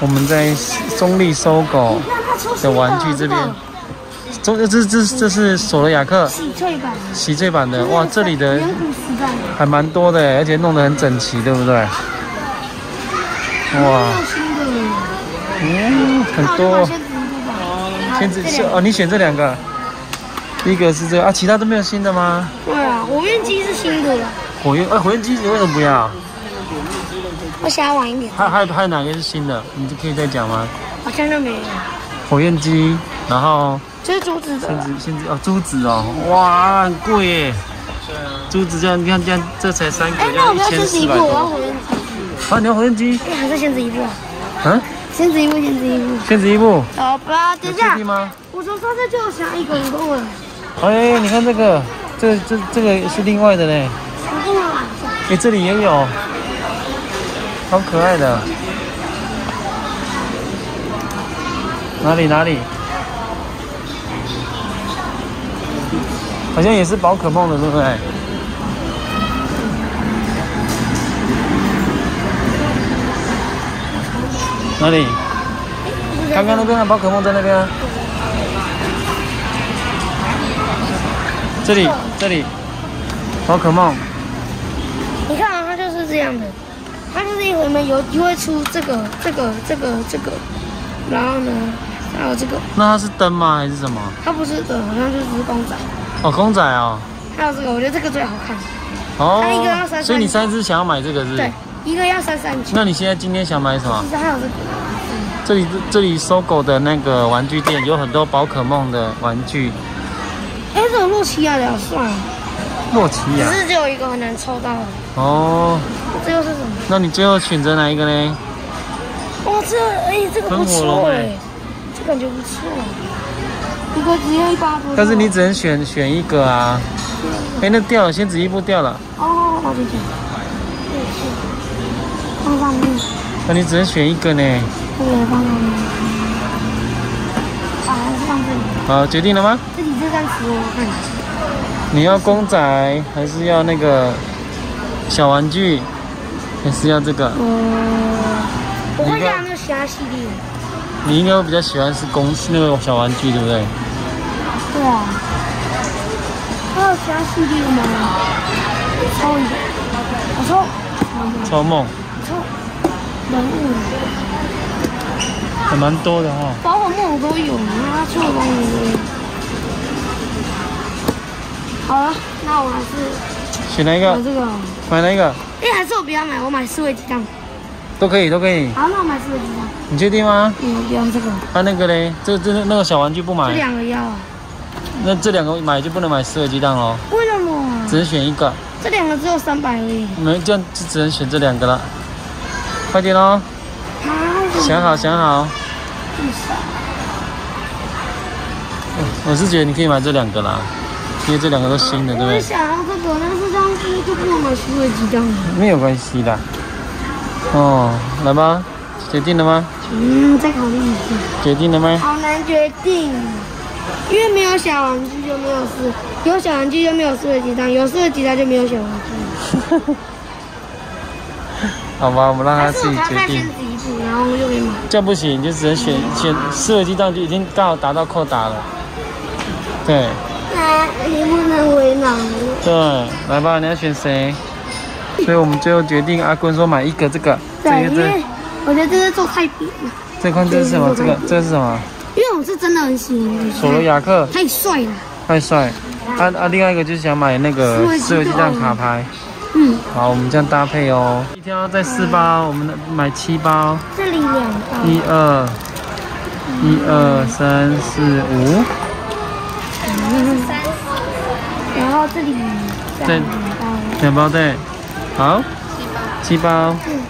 我们在中立搜狗的玩具这边，这是索罗亚克洗翠版的，哇，这里的还蛮多的，而且弄得很整齐，对不对？哇，很多。先是哦，你选这两个，第一个是这个啊，其他都没有新的吗？ 对啊，火焰鸡是新的。 火焰鸡你为什么不要？ 我想要晚一点。 还有哪个是新的？你就可以再讲吗？ 好像都没有。 火焰鸡，然后这是珠子的。 先哦，珠子哦，哇，很贵耶。珠子这样，你看这样，这才3个，要1400多。 我要火焰鸡。 啊，你要火焰鸡？ 哎，还是先子一部啊？ 嗯？ 先子一部。 先子一部。 好吧，等一下。 确定吗？ 我从上次就想一个人够了。 哎，你看这个是另外的嘞。哎，这里也有，好可爱的。哪里？好像也是宝可梦的，对不对？哪里？刚刚那边的宝可梦在那边啊。这里，宝可梦。 你看啊，它就是这样的，它就是一回门就会出这个，然后呢，还有这个。 那它是灯吗？还是什么？ 它不是灯，好像就是公仔。 哦，公仔哦。 还有这个，我觉得这个最好看。 哦。 它一个要33。 所以你3只想要买这个是？ 对，一个要33。 那你现在今天想买什么？ 其实还有这个。 这里搜狗的那个玩具店有很多宝可梦的玩具。 哎，这种洛奇亚的好帅啊！ 洛奇亚。 只是只有一个很难抽到。 哦。 这又是什么？ 那你最后选择哪一个呢？ 哇，这个不错哎，这感觉不错。一个只要180。 但是你只能选一个啊。哎，那掉了，仙子一部掉了。 哦，我理解。放上面。 那你只能选一个呢。 这个放上面。还是放这里。 好，决定了吗？ 这里这张纸我看。 你要公仔还是要那个小玩具？还是要这个？ 我会要那个其他系列。 你应该会比较喜欢是那个小玩具，对不对？ 对啊。还有其他系列吗？抽一个。我抽。 抽梦。 抽。人物。 还蛮多的哈。 宝可梦都有，他抽的东西都有。好了，那我还是选哪一个？ 这个。 买哪一个？ 哎，还是我不要买，我买4味鸡蛋。 都可以。 好，那我买4味鸡蛋。 你确定吗？ 不用这个。 那个嘞，那个小玩具不买。 这2个要啊。 那这2个买就不能买4味鸡蛋哦。 为什么？ 只能选一个。 这2个只有300而已。 没，这样就只能选这2个了。快点哦。想好。我是觉得你可以买这2个啦，因为这2个都新的，对不对？ 我想要这个，但是这样子就不能买4味鸡蛋了。 没有关系的。哦，来吧，决定了吗？ 再考虑一下。 决定了吗？ 好难决定，因为没有小玩具就没有有小玩具就没有4味鸡蛋，有4味鸡蛋就没有小玩具。 好吧，我们让他自己决定。 然后就可以买。 这样不行，你就只能选4味鸡蛋，就已经刚好达到扣打了。对。 你不能为难我。 对，来吧，你要选谁？所以我们最后决定，阿坤说买一个这个。 对，因为我觉得这个做太扁了。 这款这是什么？这个是什么？ 因为我是真的很喜欢索罗亚克。 太帅了。 太帅。另外一个就是想买那个4味鸡蛋卡牌。好，我们这样搭配哦。一天要再4包，我们买7包。 这里2包。 1、2、3、4、5。 然后这里2包。 2包对。好。7包。